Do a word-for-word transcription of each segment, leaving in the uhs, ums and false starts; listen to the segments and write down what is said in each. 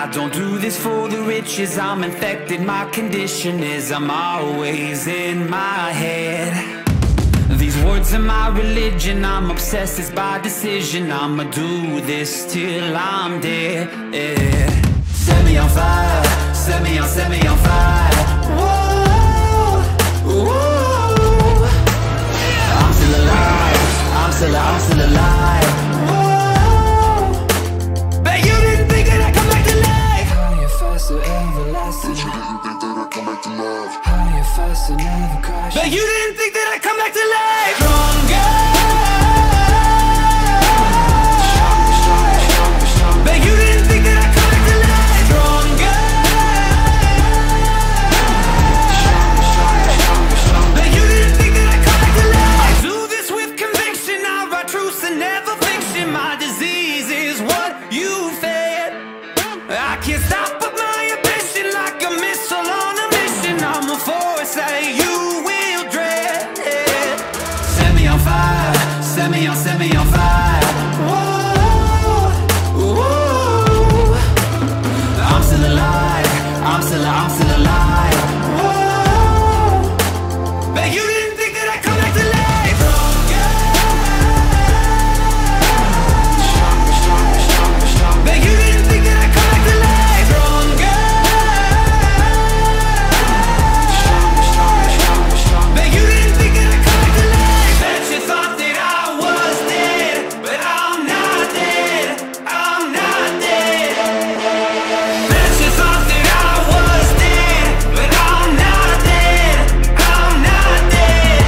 I don't do this for the riches, I'm infected, my condition is I'm always in my head. These words are my religion, I'm obsessed, it's by decision. I'ma do this till I'm dead, yeah. Set me on fire, set me on, set me on fire. Whoa, whoa. I'm still alive, I'm still, I'm still alive. Whoa. Bet you didn't think that I'd come back to life. Higher, faster, everlasting. Bet you didn't think that I'd come back to life. Higher, faster, never crash. Bet you didn't think that I'd come back to life. Stronger. Stronger, stronger, stronger. Bet you didn't think that I'd come back to life. Stronger. Stronger, stronger, stronger, stronger. Bet you didn't think that I'd come back to life. I do this with conviction, I write truths and never fiction. My disease is what you fed. I can't stop but my ambition, like a missile on a mission. I'm a force that you will dread. Set me on fire, set me on, set me on fire. Whoa, whoa. I'm still alive, I'm still, I'm still alive. Whoa. Bet you didn't think that I'd come back to life. Stronger, stronger, stronger, stronger. Bet you didn't think that I'd come back to life. Stronger. Stronger, stronger, stronger, stronger. Bet you didn't think that I'd come back to life. Bet you thought that I was dead, but I'm not dead, I'm not dead. Bet you thought that I was dead, but I'm not dead, I'm not dead.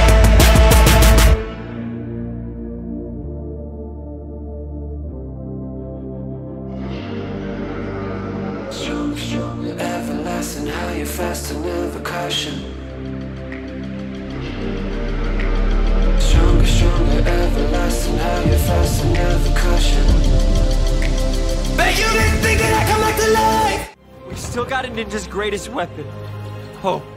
Stronger, stronger, everlasting, higher, faster, never caution. Stronger, stronger, everlasting, higher, faster, never caution. Bet you didn't think that I'd come back to life. We still got a ninja's greatest weapon, hope.